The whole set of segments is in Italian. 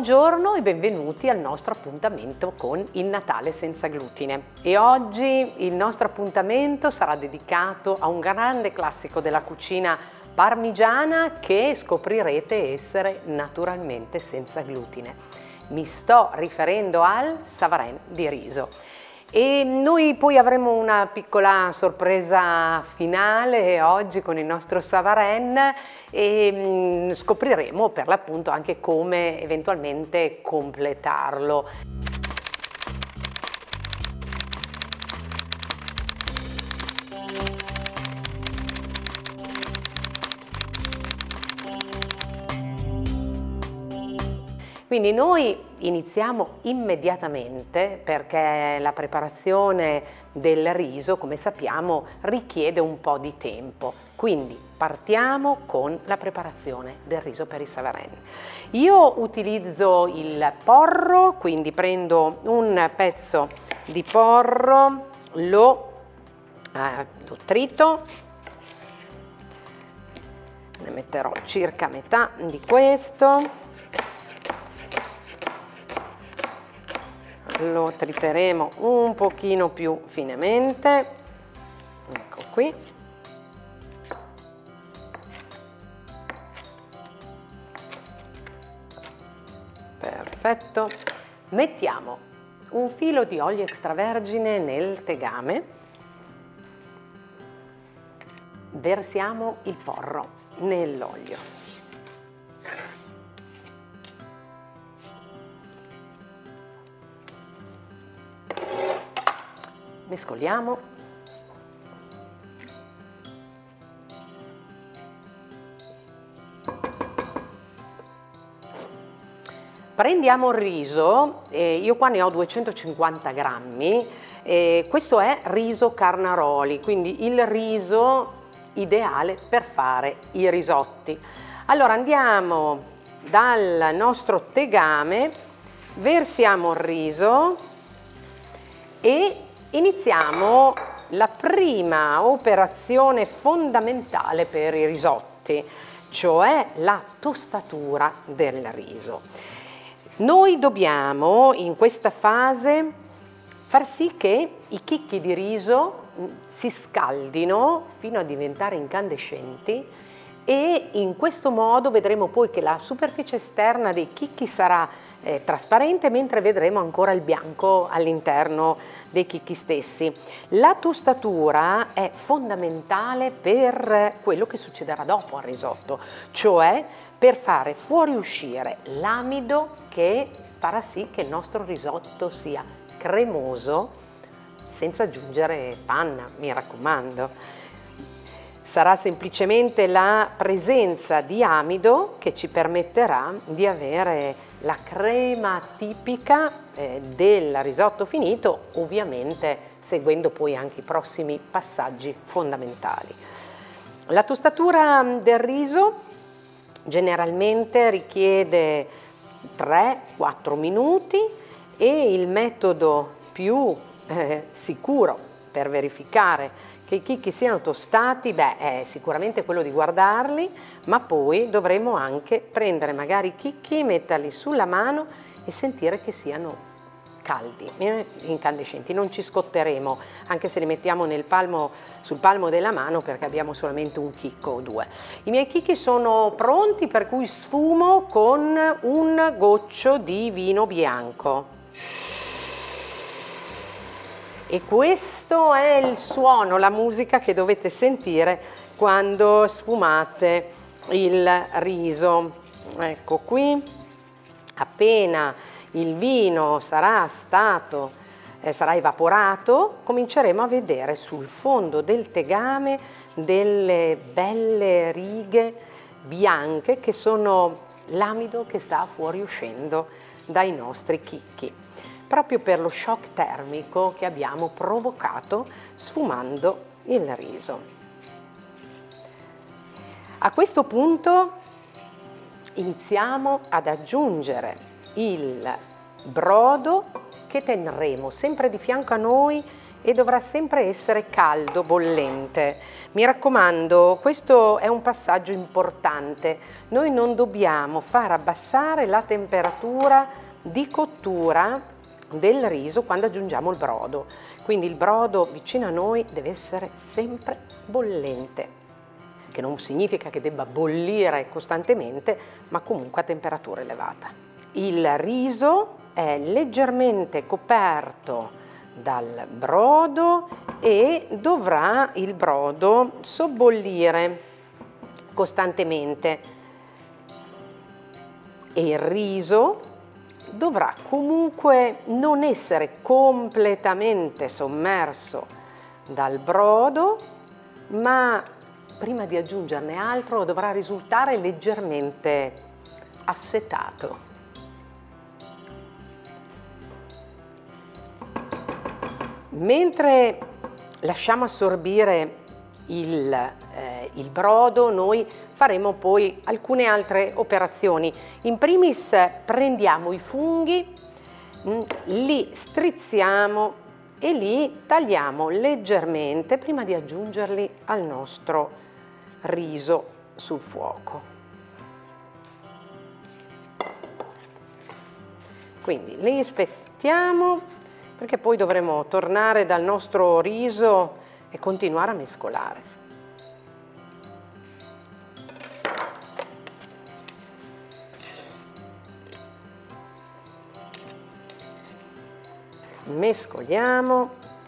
Buongiorno e benvenuti al nostro appuntamento con il Natale senza glutine. E oggi il nostro appuntamento sarà dedicato a un grande classico della cucina parmigiana che scoprirete essere naturalmente senza glutine. Mi sto riferendo al Savarin di riso. E noi poi avremo una piccola sorpresa finale oggi con il nostro Savarin e scopriremo per l'appunto anche come eventualmente completarlo. Quindi noi iniziamo immediatamente perché la preparazione del riso, come sappiamo, richiede un po' di tempo. Quindi partiamo con la preparazione del riso per il Savarin. Io utilizzo il porro, quindi prendo un pezzo di porro, lo trito, ne metterò circa metà di questo. Lo triteremo un pochino più finemente, ecco qui. Perfetto. Mettiamo un filo di olio extravergine nel tegame, versiamo il porro nell'olio. Mescoliamo. Prendiamo il riso, io qua ne ho 250 grammi, questo è riso Carnaroli, quindi il riso ideale per fare i risotti. Allora andiamo dal nostro tegame, versiamo il riso e iniziamo la prima operazione fondamentale per i risotti, cioè la tostatura del riso. Noi dobbiamo in questa fase far sì che i chicchi di riso si scaldino fino a diventare incandescenti e in questo modo vedremo poi che la superficie esterna dei chicchi sarà trasparente, mentre vedremo ancora il bianco all'interno dei chicchi stessi. La tostatura è fondamentale per quello che succederà dopo al risotto, cioè per fare fuoriuscire l'amido che farà sì che il nostro risotto sia cremoso senza aggiungere panna, mi raccomando. Sarà semplicemente la presenza di amido che ci permetterà di avere la crema tipica del risotto finito, ovviamente seguendo poi anche i prossimi passaggi fondamentali. La tostatura del riso generalmente richiede 3-4 minuti e il metodo più sicuro per verificare che i chicchi siano tostati, è sicuramente quello di guardarli, ma poi dovremo anche prendere magari i chicchi, metterli sulla mano e sentire che siano caldi, incandescenti. Non ci scotteremo, anche se li mettiamo sul palmo della mano perché abbiamo solamente un chicco o due. I miei chicchi sono pronti, per cui sfumo con un goccio di vino bianco. E questo è il suono, la musica che dovete sentire quando sfumate il riso. Ecco qui, appena il vino sarà evaporato, cominceremo a vedere sul fondo del tegame delle belle righe bianche che sono l'amido che sta fuoriuscendo dai nostri chicchi, proprio per lo shock termico che abbiamo provocato sfumando il riso. A questo punto iniziamo ad aggiungere il brodo che terremo sempre di fianco a noi e dovrà sempre essere caldo, bollente. Mi raccomando, questo è un passaggio importante. Noi non dobbiamo far abbassare la temperatura di cottura del riso quando aggiungiamo il brodo. Quindi il brodo vicino a noi deve essere sempre bollente, che non significa che debba bollire costantemente, ma comunque a temperatura elevata. Il riso è leggermente coperto dal brodo e dovrà il brodo sobbollire costantemente e il riso dovrà comunque non essere completamente sommerso dal brodo, ma prima di aggiungerne altro dovrà risultare leggermente assetato. Mentre lasciamo assorbire il brodo, noi faremo poi alcune altre operazioni. In primis prendiamo i funghi, li strizziamo e li tagliamo leggermente prima di aggiungerli al nostro riso sul fuoco. Quindi li spezzettiamo perché poi dovremo tornare dal nostro riso e continuare a mescolare. Mescoliamo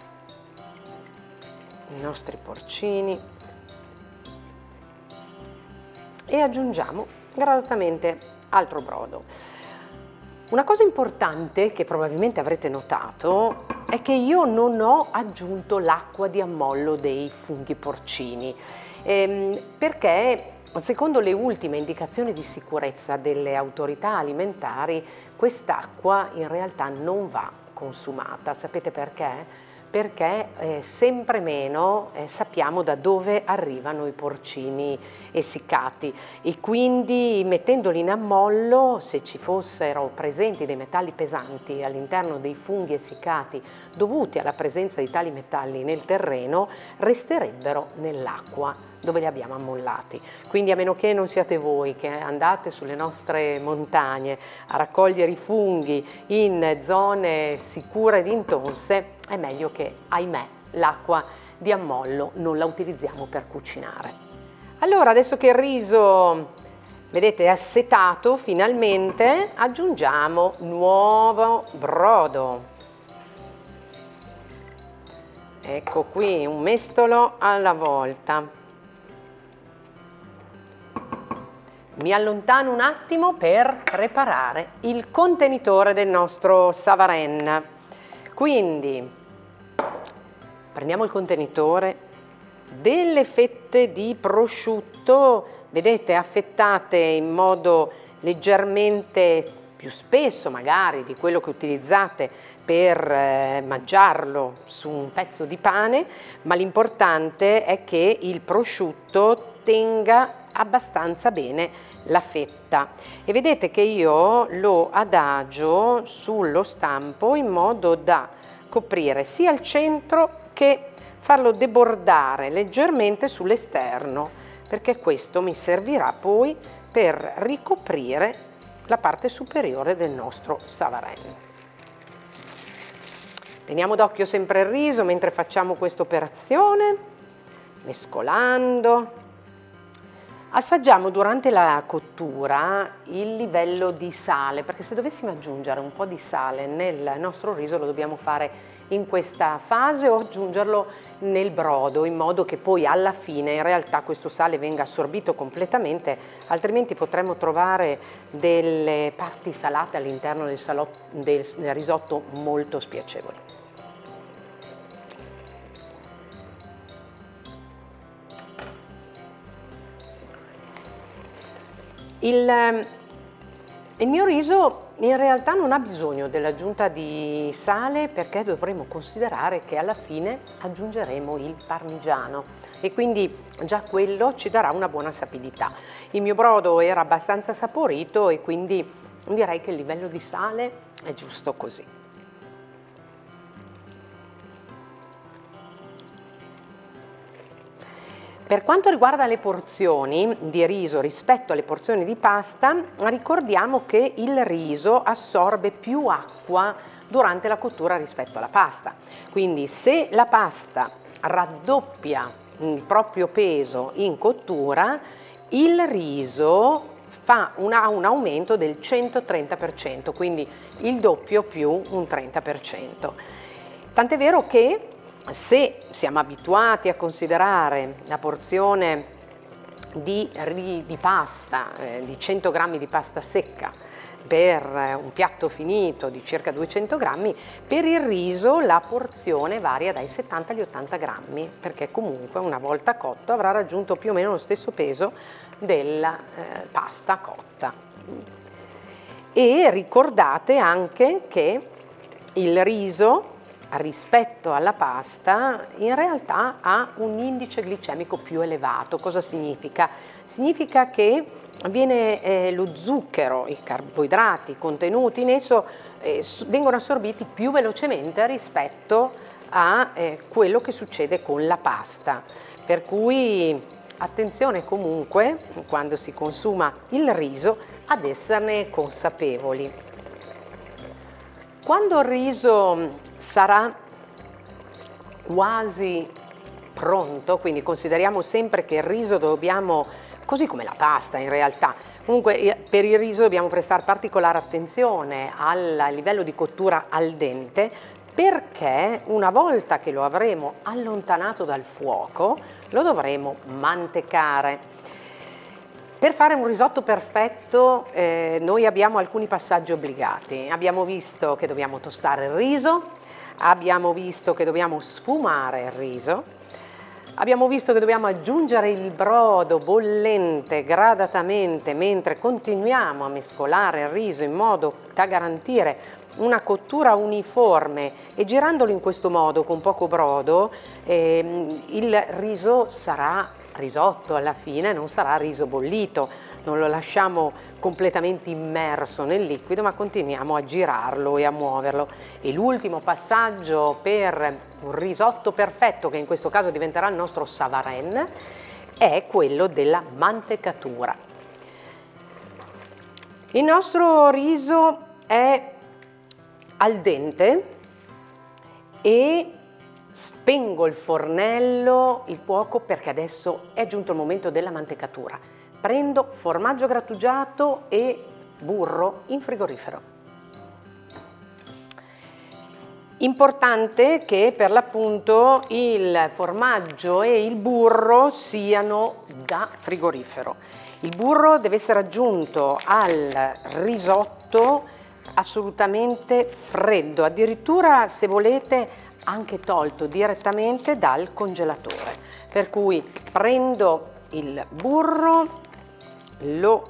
i nostri porcini e aggiungiamo gradatamente altro brodo. Una cosa importante che probabilmente avrete notato è che io non ho aggiunto l'acqua di ammollo dei funghi porcini, perché secondo le ultime indicazioni di sicurezza delle autorità alimentari quest'acqua in realtà non va consumata. Sapete perché? Perché sempre meno sappiamo da dove arrivano i porcini essiccati e quindi mettendoli in ammollo, se ci fossero presenti dei metalli pesanti all'interno dei funghi essiccati dovuti alla presenza di tali metalli nel terreno, resterebbero nell'acqua dove li abbiamo ammollati. Quindi a meno che non siate voi che andate sulle nostre montagne a raccogliere i funghi in zone sicure di intonse, è meglio che, ahimè, l'acqua di ammollo non la utilizziamo per cucinare. Allora, adesso che il riso, vedete, è assetato finalmente, aggiungiamo nuovo brodo. Ecco qui, un mestolo alla volta. Mi allontano un attimo per preparare il contenitore del nostro Savarin. Quindi prendiamo il contenitore, delle fette di prosciutto, vedete, affettate in modo leggermente più spesso magari di quello che utilizzate per mangiarlo su un pezzo di pane, ma l'importante è che il prosciutto tenga abbastanza bene la fetta e vedete che io lo adagio sullo stampo in modo da coprire sia il centro che farlo debordare leggermente sull'esterno, perché questo mi servirà poi per ricoprire la parte superiore del nostro Savarin. Teniamo d'occhio sempre il riso mentre facciamo questa operazione, mescolando. Assaggiamo durante la cottura il livello di sale, perché se dovessimo aggiungere un po' di sale nel nostro riso lo dobbiamo fare in questa fase o aggiungerlo nel brodo, in modo che poi alla fine in realtà questo sale venga assorbito completamente, altrimenti potremmo trovare delle parti salate all'interno del risotto molto spiacevoli. Il mio riso in realtà non ha bisogno dell'aggiunta di sale, perché dovremo considerare che alla fine aggiungeremo il parmigiano e quindi già quello ci darà una buona sapidità. Il mio brodo era abbastanza saporito e quindi direi che il livello di sale è giusto così. Per quanto riguarda le porzioni di riso rispetto alle porzioni di pasta, ricordiamo che il riso assorbe più acqua durante la cottura rispetto alla pasta. Quindi se la pasta raddoppia il proprio peso in cottura, il riso fa un aumento del 130%, quindi il doppio più un 30%. Tant'è vero che se siamo abituati a considerare la porzione di pasta, di 100 grammi di pasta secca per un piatto finito di circa 200 grammi, per il riso la porzione varia dai 70 agli 80 grammi, perché comunque una volta cotto avrà raggiunto più o meno lo stesso peso della pasta cotta. E ricordate anche che il riso rispetto alla pasta in realtà ha un indice glicemico più elevato. Cosa significa? Significa che lo zucchero, i carboidrati contenuti in esso vengono assorbiti più velocemente rispetto a quello che succede con la pasta. Per cui attenzione comunque, quando si consuma il riso, ad esserne consapevoli. Quando il riso sarà quasi pronto, quindi consideriamo sempre che il riso dobbiamo, così come la pasta in realtà, comunque per il riso dobbiamo prestare particolare attenzione al livello di cottura al dente, perché una volta che lo avremo allontanato dal fuoco lo dovremo mantecare. Per fare un risotto perfetto noi abbiamo alcuni passaggi obbligati. Abbiamo visto che dobbiamo tostare il riso, abbiamo visto che dobbiamo sfumare il riso, abbiamo visto che dobbiamo aggiungere il brodo bollente gradatamente mentre continuiamo a mescolare il riso in modo da garantire una cottura uniforme, e girandolo in questo modo con poco brodo il riso sarà risotto alla fine, non sarà riso bollito, non lo lasciamo completamente immerso nel liquido, ma continuiamo a girarlo e a muoverlo. E l'ultimo passaggio per un risotto perfetto, che in questo caso diventerà il nostro Savarin, è quello della mantecatura. Il nostro riso è al dente e spengo il fornello, il fuoco, perché adesso è giunto il momento della mantecatura. Prendo formaggio grattugiato e burro in frigorifero. Importante che per l'appunto il formaggio e il burro siano da frigorifero. Il burro deve essere aggiunto al risotto assolutamente freddo, addirittura se volete anche tolto direttamente dal congelatore. Per cui prendo il burro, lo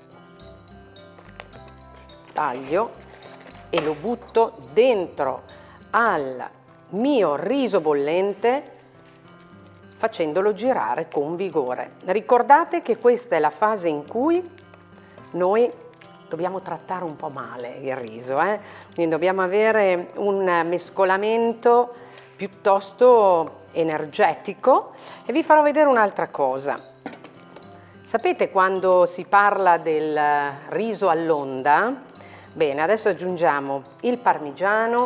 taglio e lo butto dentro al mio riso bollente, facendolo girare con vigore. Ricordate che questa è la fase in cui noi dobbiamo trattare un po' male il riso, quindi dobbiamo avere un mescolamento piuttosto energetico. E vi farò vedere un'altra cosa. Sapete quando si parla del riso all'onda? Bene, adesso aggiungiamo il parmigiano,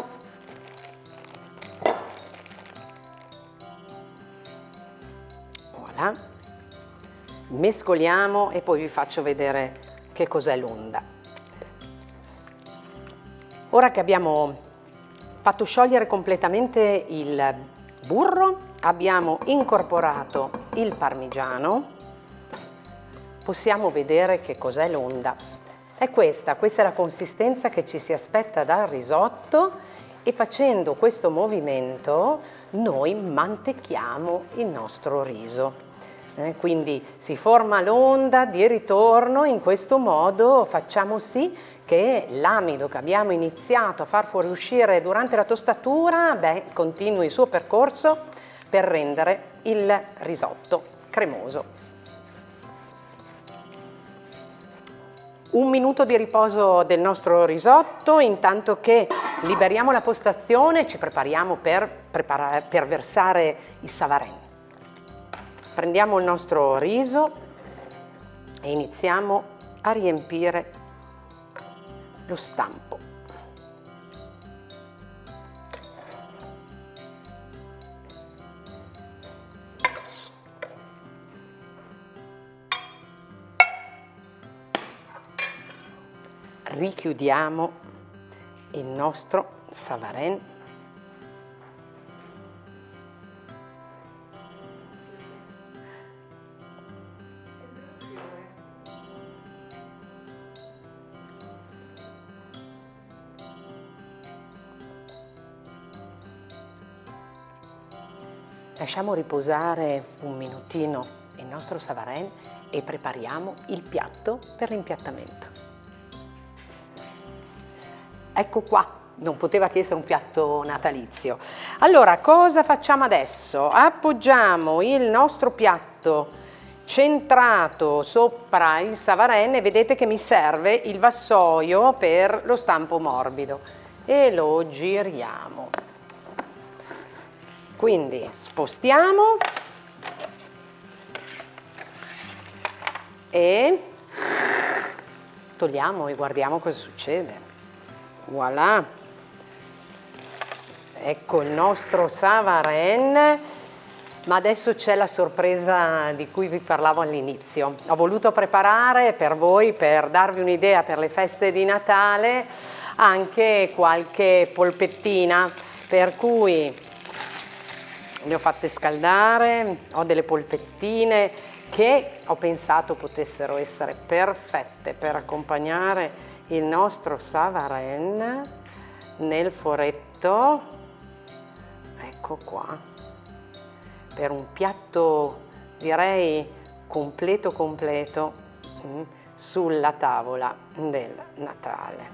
voilà, mescoliamo e poi vi faccio vedere che cos'è l'onda. Ora che abbiamo fatto sciogliere completamente il burro, abbiamo incorporato il parmigiano, possiamo vedere che cos'è l'onda. È questa è la consistenza che ci si aspetta dal risotto, e facendo questo movimento noi mantechiamo il nostro riso. Quindi si forma l'onda di ritorno, in questo modo facciamo sì che l'amido che abbiamo iniziato a far fuoriuscire durante la tostatura continui il suo percorso per rendere il risotto cremoso. Un minuto di riposo del nostro risotto, intanto che liberiamo la postazione e ci prepariamo per versare il Savarin. Prendiamo il nostro riso e iniziamo a riempire lo stampo. Richiudiamo il nostro Savarin . Lasciamo riposare un minutino il nostro Savarin e prepariamo il piatto per l'impiattamento. Ecco qua, non poteva che essere un piatto natalizio. Allora, cosa facciamo adesso? Appoggiamo il nostro piatto centrato sopra il Savarin e vedete che mi serve il vassoio per lo stampo morbido e lo giriamo. Quindi spostiamo e togliamo e guardiamo cosa succede. Voilà, ecco il nostro Savarin, ma adesso c'è la sorpresa di cui vi parlavo all'inizio. Ho voluto preparare per voi, per darvi un'idea per le feste di Natale, anche qualche polpettina, per cui le ho fatte scaldare, ho delle polpettine che ho pensato potessero essere perfette per accompagnare il nostro Savarin nel foretto, ecco qua, per un piatto direi completo sulla tavola del Natale.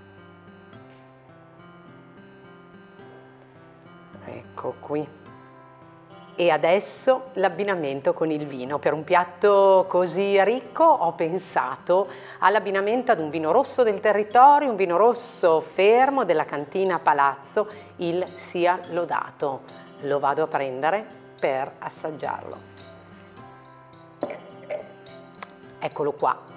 Ecco qui. E adesso l'abbinamento con il vino. Per un piatto così ricco ho pensato all'abbinamento ad un vino rosso del territorio, un vino rosso fermo della cantina Palazzo, il Sia Lodato. Lo vado a prendere per assaggiarlo. Eccolo qua.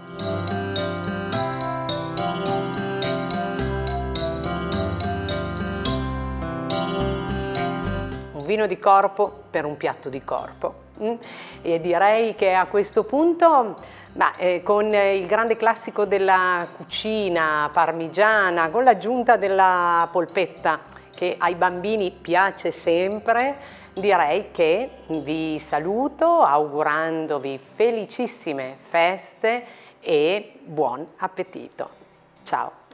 Vino di corpo per un piatto di corpo. E direi che a questo punto, con il grande classico della cucina parmigiana, con l'aggiunta della polpetta che ai bambini piace sempre, direi che vi saluto augurandovi felicissime feste e buon appetito. Ciao!